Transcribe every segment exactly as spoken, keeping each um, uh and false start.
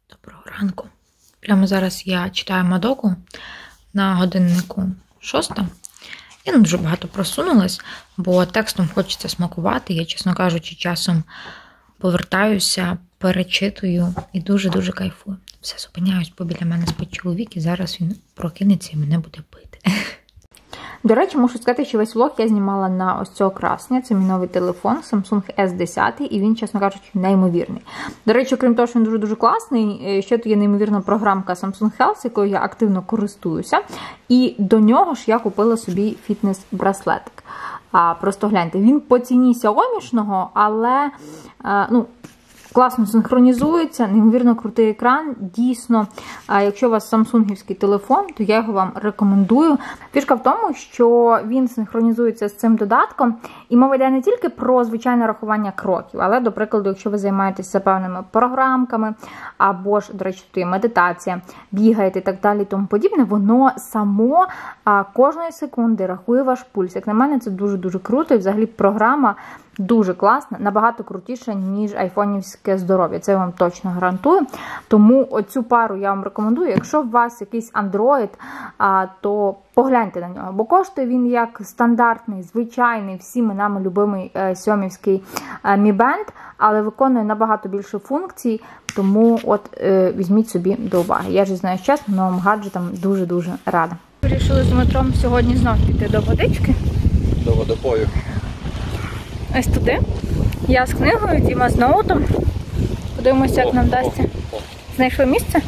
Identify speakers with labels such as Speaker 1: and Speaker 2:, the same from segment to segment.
Speaker 1: Доброго ранку. Прямо зараз я читаю Мадоку на годиннику шоста. Я не дуже багато просунулась, бо текстом хочеться смакувати. Я, чесно кажучи, часом повертаюся, перечитую і дуже-дуже кайфую. Все, зупиняюсь, бо біля мене спить чоловік, і зараз він прокинеться і мене буде бити.
Speaker 2: До речі, мушу сказати, що весь влог я знімала на ось цього красення. Це мій новий телефон Samsung ес десять, і він, чесно кажучи, неймовірний. До речі, крім того, що він дуже-дуже класний, ще тут є неймовірна програмка Samsung Health, якою я активно користуюся. І до нього ж я купила собі фітнес-браслетик. А, просто гляньте, він по ціні сяомішного, але, а, ну, класно синхронізується, неймовірно крутий екран. Дійсно, якщо у вас самсунгівський телефон, то я його вам рекомендую. Фішка в тому, що він синхронізується з цим додатком, і мова йде не тільки про звичайне рахування кроків, але, до прикладу, якщо ви займаєтеся певними програмками, або ж, до речі, тут є медитація, бігаєте і так далі, і тому подібне, воно само кожної секунди рахує ваш пульс. Як на мене, це дуже-дуже круто, і взагалі програма дуже класна, набагато крутіша, ніж айфонівське здоров'я. Це я вам точно гарантую. Тому оцю пару я вам рекомендую. Якщо у вас якийсь Android, то погляньте на нього. Бо коштує він як стандартний, звичайний, всіми нами любимий сьомівський Mi Band, але виконує набагато більше функцій. Тому от візьміть собі до уваги. Я ж знаю чесно, новим гаджетам дуже-дуже рада. Вирішили з метром сьогодні знов піти до водички.
Speaker 3: До водопою.
Speaker 2: Ось туди. Я з книгою, Діма з ноутом. Подивимося, як нам вдасться. Знайшли місце?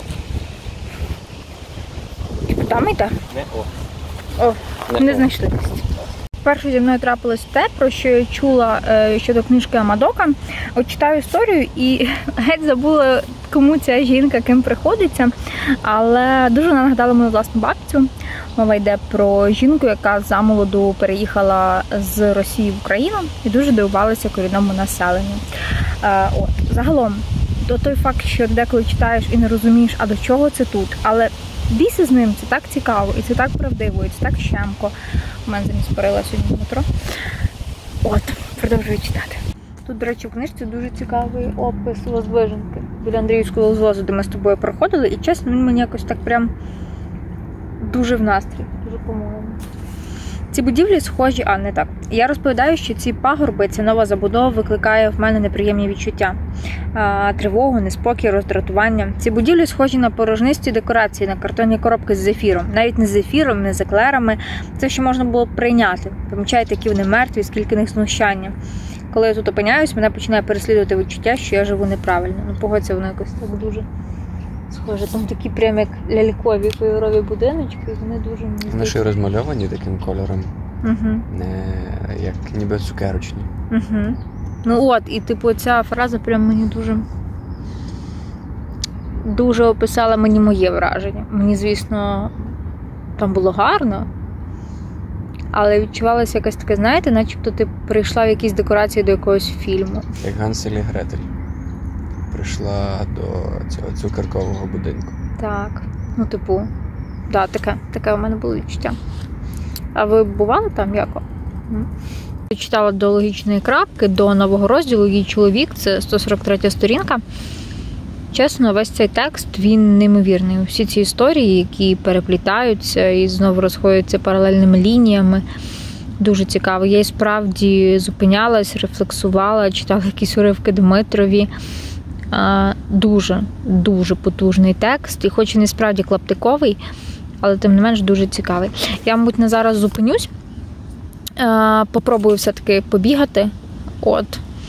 Speaker 2: Типу там йде?
Speaker 3: Не о.
Speaker 2: О, не, не знайшли місце. Перше зі мною трапилось те, про що я чула е, щодо книжки Мадока. От читаю історію і геть забула, кому ця жінка, ким приходиться. Але дуже нагадала мою власну бабцю. Мова йде про жінку, яка замолоду переїхала з Росії в Україну і дуже дивувалася корінному населенню. Е, от. Загалом, до той факт, що деколи читаєш і не розумієш, а до чого це тут. Але бійся з ним, це так цікаво, і це так правдиво, і це так щемко. У мене замість парила сьогодні метро. От, продовжую читати. Тут, до речі, в книжці дуже цікавий опис Воздвиженки. Біля Андріївського узвозу, де ми з тобою проходили, і чесно, він мені якось так прям дуже в настрій, дуже по-моєму. Ці будівлі схожі, а не так. Я розповідаю, що ці пагорби, ця нова забудова викликає в мене неприємні відчуття. А, тривогу, неспокій, роздратування. Ці будівлі схожі на порожнисті декорації, на картонні коробки з зефіром. Навіть не з зефіром, не з еклерами. Це ще можна було б прийняти. Помічаєте, які вони мертві, скільки них знущання. Коли я тут опиняюсь, мене починає переслідувати відчуття, що я живу неправильно. Ну, погодься, воно якось так дуже схоже. Там такі прям як лялькові кольорові будиночки, вони дуже...
Speaker 3: Вони ще розмальовані таким кольором.
Speaker 2: Угу.
Speaker 3: Не як ніби цукерочні.
Speaker 2: Угу. Ну от, і типу ця фраза прям мені дуже... дуже описала мені моє враження. Мені, звісно, там було гарно, але відчувалося якось таке, знаєте, начебто ти прийшла в якісь декорації до якогось фільму.
Speaker 3: Як Гансель і Гретель прийшла до цього цукеркового будинку.
Speaker 2: Так, ну типу, да, таке, таке у мене було відчуття. А ви бували там, Яко? Я читала до логічної крапки, до нового розділу «Її чоловік», це сто сорок третя сторінка. Чесно, весь цей текст, він неймовірний. Всі ці історії, які переплітаються і знову розходяться паралельними лініями, дуже цікаво. Я і справді зупинялась, рефлексувала, читала якісь уривки Дмитрові. Дуже, дуже потужний текст. І хоч він і справді клаптиковий, але тим не менш дуже цікавий. Я, мабуть, на зараз зупинюсь. Попробую все-таки побігати. От.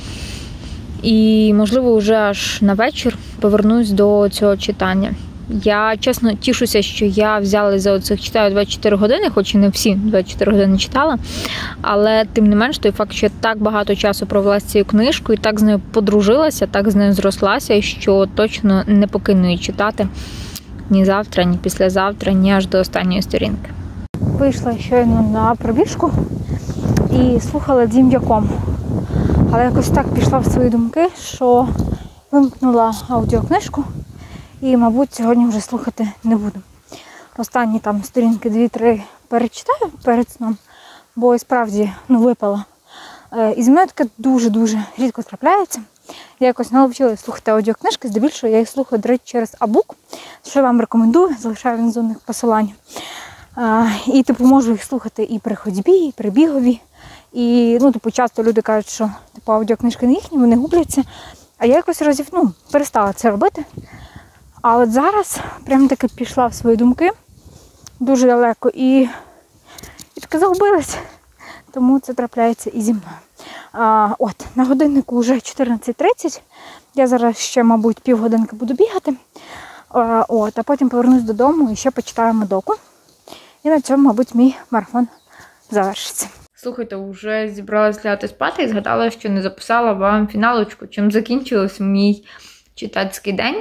Speaker 2: І, можливо, вже аж на вечір повернусь до цього читання. Я, чесно, тішуся, що я взялась за оцих, читаю двадцять чотири години, хоч і не всі двадцять чотири години читала, але тим не менш той факт, що я так багато часу провела з цією книжкою, так з нею подружилася, так з нею зрослася, що точно не покину її читати ні завтра, ні післязавтра, ні аж до останньої сторінки. Вийшла щойно на пробіжку і слухала Дім'яком. Але якось так пішла в свої думки, що вимкнула аудіокнижку і, мабуть, сьогодні вже слухати не буду. Останні там сторінки дві-три перечитаю перед сном, бо і справді ну, випала. І зі мною таке дуже-дуже рідко трапляється. Я якось навчилася слухати аудіокнижки, здебільшого я їх слухаю, до речі, через Абук, що я вам рекомендую, залишаю внизу посилання. А, і типу можу їх слухати і при ходьбі, і при бігові. І ну, типу, часто люди кажуть, що типу, аудіокнижки не їхні, вони губляться. А я якось разів ну, перестала це робити. А от зараз прям таки пішла в свої думки дуже далеко і, і таки загубилась. Тому це трапляється і зі мною. А, от, на годиннику вже чотирнадцять тридцять. Я зараз ще, мабуть, півгодинки буду бігати. А, от, а потім повернусь додому і ще почитаю Мадоку. І на цьому, мабуть, мій марафон завершиться.
Speaker 1: Слухайте, вже зібралась лягати спати і згадала, що не записала вам фіналочку, чим закінчився мій читацький день.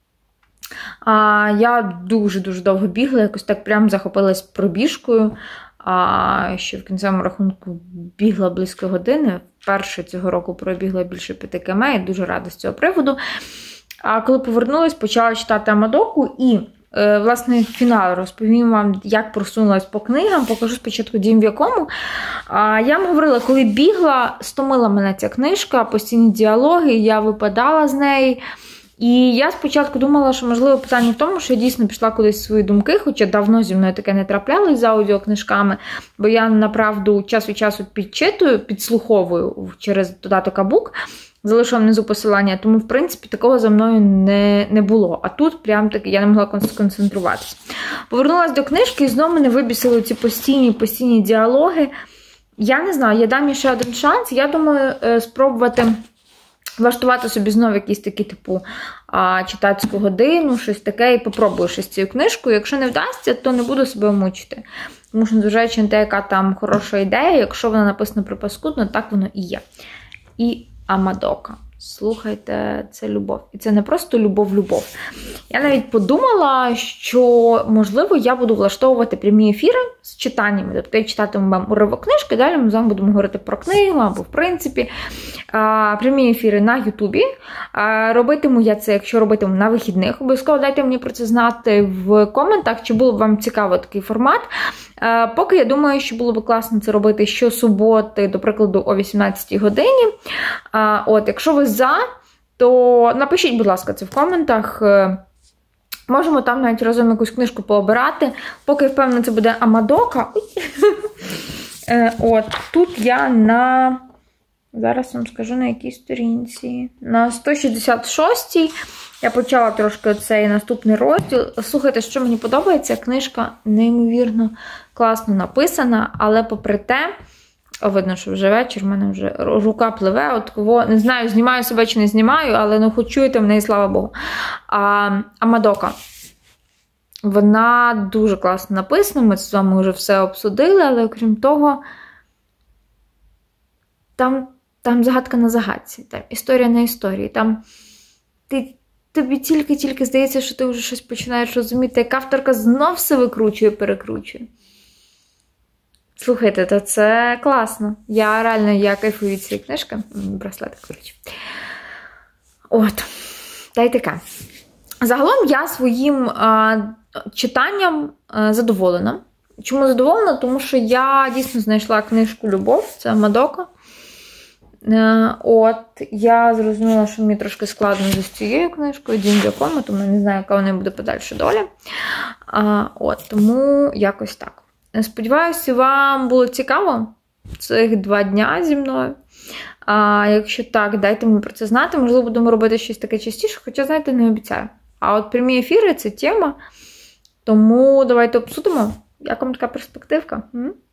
Speaker 1: А, я дуже-дуже довго бігла, якось так прям захопилась пробіжкою. А, що в кінцевому рахунку бігла близько години. Вперше цього року пробігла більше п'яти кілометрів, і дуже рада з цього приводу. А коли повернулась, почала читати Мадоку і, е, власне, фінал розповім вам, як просунулась по книгам, покажу спочатку дім в якому. А, я вам говорила, коли бігла, стомила мене ця книжка, постійні діалоги, я випадала з неї. І я спочатку думала, що, можливо, питання в тому, що я дійсно пішла кудись в свої думки, хоча давно зі мною таке не траплялось за аудіокнижками, бо я, направду, час від часу підчитую, підслуховую через додаток Абук, залишила внизу посилання, тому, в принципі, такого за мною не, не було. А тут прям таки я не могла сконцентруватися. Повернулася до книжки і знову мене вибісили ці постійні, постійні діалоги. Я не знаю, я дам їй ще один шанс. Я думаю, спробувати влаштувати собі знову якісь такі, типу, читацьку годину, щось таке, і попробую щось з цією книжкою. Якщо не вдасться, то не буду себе мучити. Тому що, незважаючи на те, яка там хороша ідея, якщо вона написана припаскудно, так воно і є. І Мадока. Слухайте, це любов. І це не просто любов-любов. Я навіть подумала, що, можливо, я буду влаштовувати прямі ефіри з читаннями. Тобто я читатиму вам уривок книжки, далі ми з вами будемо говорити про книгу, або, в принципі, прямі ефіри на Ютубі. Робитиму я це, якщо робитиму на вихідних. Обов'язково дайте мені про це знати в коментах, чи було б вам цікаво такий формат. Поки я думаю, що було б класно це робити щосуботи, до прикладу, о вісімнадцятій годині. От, якщо ви за, то напишіть, будь ласка, це в коментах. Можемо там навіть разом якусь книжку пообирати. Поки, впевнена, це буде Мадока. От, тут я на... Зараз вам скажу, на якій сторінці. На сто шістдесят шостій я почала трошки цей наступний розділ. Слухайте, що мені подобається, книжка неймовірно класно написана, але попри те, о, видно, що вже вечір, в мене вже рука пливе, от кого, не знаю, знімаю себе чи не знімаю, але ну хоч чуєте мене, і слава Богу. А, а Мадока, вона дуже класно написана, ми з вами вже все обсудили, але окрім того, там Там загадка на загадці, там історія на історії, там ти, тобі тільки-тільки здається, що ти вже щось починаєш розуміти, як авторка знов все викручує, перекручує. Слухайте, то це класно. Я реально, я кайфую від цієї книжки. Браслетик коротше. От, та й таке. Загалом я своїм а, читанням а, задоволена. Чому задоволена? Тому що я дійсно знайшла книжку «Любов», це Мадока. От, я зрозуміла, що мені трошки складно з цією книжкою, дім в якому, тому не знаю, яка вона буде подальша доля. А, от, тому якось так. Сподіваюся, вам було цікаво цих два дня зі мною. А, якщо так, дайте мені про це знати. Можливо, будемо робити щось таке частіше, хоча, знаєте, не обіцяю. А от прямі ефіри – це тема, тому давайте обсудимо, як вам така перспективка. М?